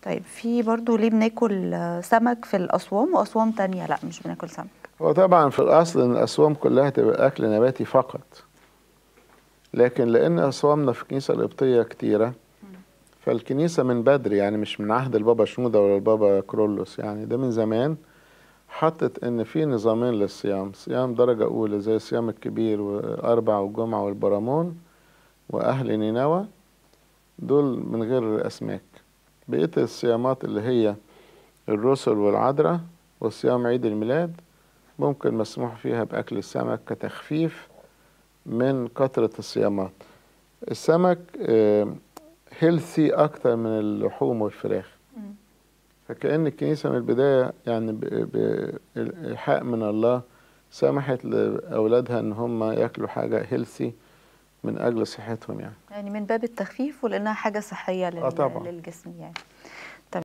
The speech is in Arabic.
طيب في برضو ليه بناكل سمك في الأصوام وأصوام تانية لا مش بناكل سمك؟ هو طبعا في الأصل إن الأصوام كلها تبقى أكل نباتي فقط، لكن لأن أصوامنا في الكنيسة القبطية كتيرة، فالكنيسة من بدري يعني مش من عهد البابا شنودة ولا البابا كرولوس، يعني ده من زمان حطت إن في نظامين للصيام، صيام درجة أولى زي الصيام الكبير وأربع والجمعة والبرامون وأهل نينوى، دول من غير أسماك. بقية الصيامات اللي هي الرسل والعذراء وصيام عيد الميلاد ممكن مسموح فيها بأكل السمك كتخفيف من كثرة الصيامات. السمك هيلثي أكتر من اللحوم والفراخ، فكأن الكنيسة من البداية يعني بإلحاق من الله سمحت لأولادها إن هم يأكلوا حاجة هيلثي من أجل صحتهم يعني. يعني من باب التخفيف ولأنها حاجة صحية طبعا للجسم يعني.